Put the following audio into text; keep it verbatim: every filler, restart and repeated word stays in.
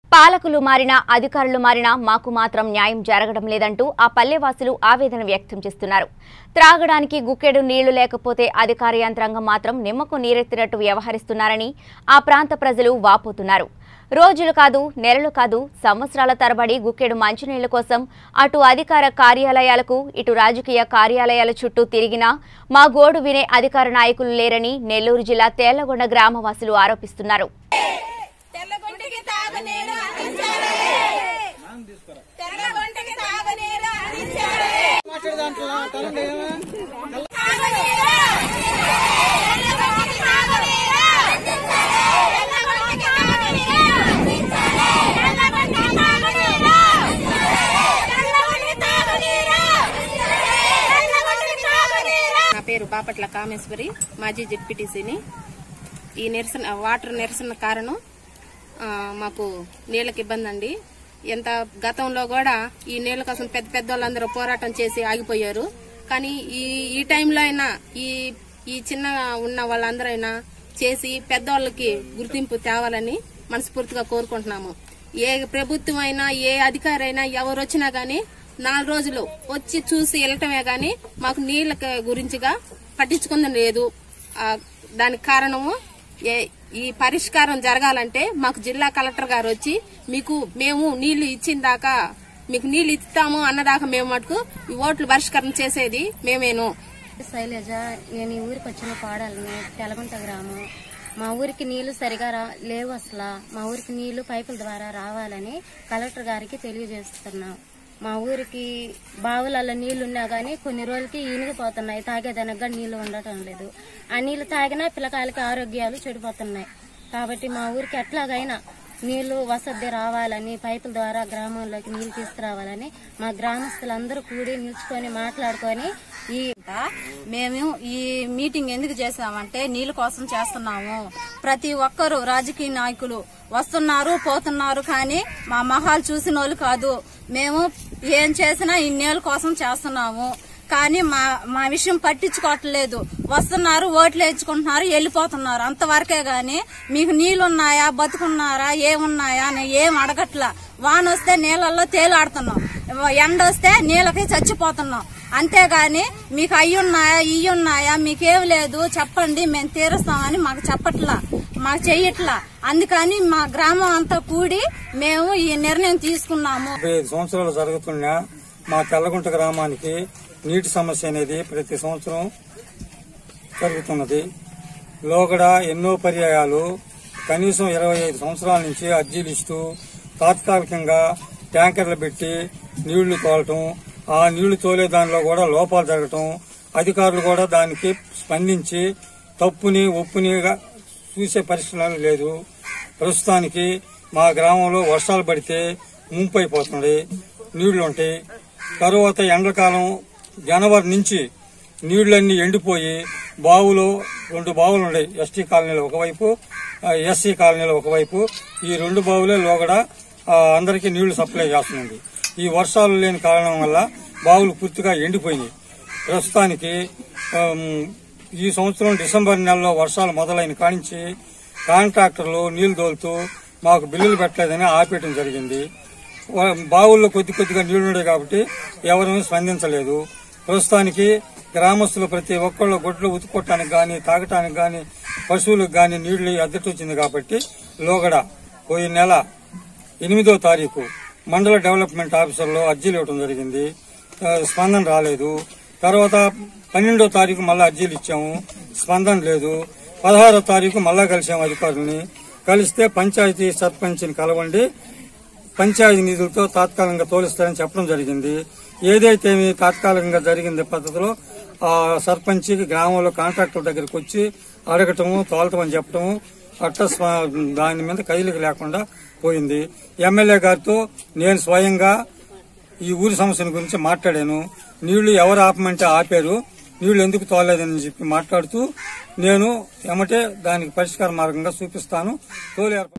పాలకులు మారినా అధికారులు మారినా మాకు మాత్రం న్యాయం జరగడం లేదంటూ ఆ పల్లెవాసులు ఆవేదన వ్యక్తం చేస్తున్నారు. త్రాగడానికి గుక్కెడు నీళ్లు లేకపోతే అధికార యంత్రాంగం మాత్రం నిమ్మకు నీరెత్తినట్టు వ్యవహరిస్తున్నారని ఆ ప్రాంత ప్రజలు వాపోతున్నారు. రోజులు కాదు, నెలలు కాదు, సంవత్సరాల తరబడి గుక్కెడు మంచినీళ్ల కోసం అటు అధికార కార్యాలయాలకు ఇటు రాజకీయ కార్యాలయాల చుట్టూ తిరిగినా మా గోడు వినే అధికార నాయకులు లేరని నెల్లూరు జిల్లా తేళ్లగొండ గ్రామవాసులు ఆరోపిస్తున్నారు. నా పేరు బాపట్ల కామేశ్వరి, మాజీ జెడ్పీటీసీని. ఈ నిరసన వాటర్ నిరసన కారణం మాకు నీళ్ళకి ఇబ్బంది అండి. ఎంత గతంలో కూడా ఈ నీళ్ల కోసం పెద్ద పెద్ద వాళ్ళందరూ పోరాటం చేసి ఆగిపోయారు. కానీ ఈ ఈ టైంలో అయినా ఈ ఈ చిన్న ఉన్న వాళ్ళందరూ అయినా చేసి పెద్దవాళ్ళకి గుర్తింపు తేవాలని మనస్ఫూర్తిగా కోరుకుంటున్నాము. ఏ ప్రభుత్వం అయినా ఏ అధికారి అయినా ఎవరు వచ్చినా గానీ నాలుగు రోజులు వచ్చి చూసి వెళ్ళటమే గాని మాకు నీళ్ల గురించిగా పట్టించుకుందని లేదు. దానికి కారణము ఈ పరిష్కారం జరగాలంటే మాకు జిల్లా కలెక్టర్ గారు వచ్చి మీకు మేము నీళ్లు ఇచ్చిన దాకా మీకు నీళ్లు ఇస్తాము అన్నదాకా మేము మటుకు ఈ ఓట్లు పరిష్కారం చేసేది మేమేను. శైలజ, నేను ఈ ఊరికి వచ్చిన పాడాలని తెలగుంట గ్రామం. మా ఊరికి నీళ్లు సరిగా లేవు. అసలు మా ఊరికి నీళ్లు పైపుల ద్వారా రావాలని కలెక్టర్ గారికి తెలియజేస్తున్నాం. మా ఊరికి బావులలో నీళ్లున్నా గానీ కొన్ని రోజులకి ఈనిగిపోతున్నాయి. తాగేదానికి కూడా నీళ్లు ఉండటం లేదు. ఆ నీళ్లు తాగినా పిల్లకాయలకి ఆరోగ్యాలు చెడిపోతున్నాయి. కాబట్టి మా ఊరికి ఎట్లాగైనా నీళ్లు వసతి రావాలని, పైపుల ద్వారా గ్రామంలోకి నీళ్లు తీసుకురావాలని మా గ్రామస్తులందరూ కూడి నిల్చుకొని మాట్లాడుకొని ఈ మేము ఈ మీటింగ్ ఎందుకు చేసామంటే నీళ్ల కోసం చేస్తున్నాము. ప్రతి ఒక్కరు రాజకీయ నాయకులు వస్తున్నారు పోతున్నారు, కానీ మా మొహాలు చూసిన వాళ్ళు కాదు. మేము ఏం చేసినా ఈ నీళ్ళ కోసం చేస్తున్నాము. కానీ మా మా విషయం పట్టించుకోవట్లేదు. వస్తున్నారు, ఓట్లు వేయించుకుంటున్నారు, వెళ్లిపోతున్నారు, అంతవరకే గాని మీకు నీళ్లున్నాయా, బతుకున్నారా, ఏమున్నాయా అని ఏం అడగట్లా. వాన వస్తే నీళ్లలో తేలాడుతున్నాం, ఎండ వస్తే నీళ్ళకి చచ్చిపోతున్నాం. అంతేగాని మీకు అయ్యున్నాయా ఇయ్యున్నాయా మీకేం లేదు చెప్పండి మేము తీరుస్తామని మాకు చెప్పట్లా, మాకు చెయ్యట్లా. అందుకని మా గ్రామం అంతా కూడి మేము ఈ నిర్ణయం తీసుకున్నాము. ఐదు సంవత్సరాలు జరుగుతున్న మా తెల్లగుంట గ్రామానికి నీటి సమస్య అనేది ప్రతి సంవత్సరం జరుగుతున్నది. లోగడ ఎన్నో పర్యాయాలు కనీసం ఇరవై ఐదు సంవత్సరాల నుంచి అర్జీలు ఇస్తూ తాత్కాలికంగా ట్యాంకర్లు పెట్టి నీళ్లు తోలటం, ఆ నీళ్లు తోలే దానిలో కూడా లోపాలు జరగటం, అధికారులు కూడా దానికి స్పందించి తప్పుని ఒప్పునిగా చూసే పరిస్థితులు లేదు. ప్రస్తుతానికి మా గ్రామంలో వర్షాలు పడితే ముంపు అయిపోతుంది, నీళ్లుంటాయి. తరువాత ఎండాకాలం జనవరి నుంచి నీళ్లన్నీ ఎండిపోయి బావులు రెండు బావులు ఉన్నాయి. ఎస్టీ కాలనీలో ఒకవైపు, ఎస్సీ కాలనీలో ఒకవైపు. ఈ రెండు బావులే లోగడ అందరికీ నీళ్లు సప్లై చేస్తుంది. ఈ వర్షాలు లేని కారణం వల్ల బావులు పూర్తిగా ఎండిపోయినాయి. ప్రస్తుతానికి ఈ సంవత్సరం డిసెంబర్ నెలలో వర్షాలు మొదలైన కానించి కాంట్రాక్టర్లు నీళ్లు తోలుతూ మాకు బిల్లులు పెట్టలేదని ఆపేయడం జరిగింది. బావుల్లో కొద్ది కొద్దిగా నీళ్లున్నాయి కాబట్టి ఎవరూ స్పందించలేదు. ప్రస్తుతానికి గ్రామస్తులు ప్రతి ఒక్కళ్ళు గొడ్లు ఉతుక్కోవటానికి గాని, తాగటానికి గాని, పశువులకు గాని నీళ్లు అద్దెటొచ్చింది కాబట్టి లోగడ పోయిన నెల ఎనిమిదో తారీఖు మండల డెవలప్మెంట్ ఆఫీసర్లో అర్జీలు ఇవ్వడం జరిగింది. స్పందన రాలేదు. తర్వాత పన్నెండో తారీఖు మళ్ళా అర్జీలు ఇచ్చాము, స్పందన లేదు. పదహారో తారీఖు మళ్ళా కలిసాము అధికారులని. కలిస్తే పంచాయతీ సర్పంచ్ని కలవండి, పంచాయతీ నిధులతో తాత్కాలికంగా తోలిస్తారని చెప్పడం జరిగింది. ఏదైతే తాత్కాలికంగా జరిగింది పద్ధతిలో ఆ సర్పంచ్ గ్రామంలో కాంట్రాక్టర్ దగ్గరికి వచ్చి అడగటము, తోలటమని చెప్పటము, అట్ట దాని మీద కదిలిక లేకుండా పోయింది. ఎమ్మెల్యే గారితో నేను స్వయంగా ఈ ఊరి సమస్యల గురించి మాట్లాడాను. నీళ్లు ఎవరు ఆపమంటే ఆపారు, నీళ్లు ఎందుకు తోలేదని చెప్పి మాట్లాడుతూ నేను ఏమంటే దానికి పరిష్కార మార్గంగా చూపిస్తాను తోలే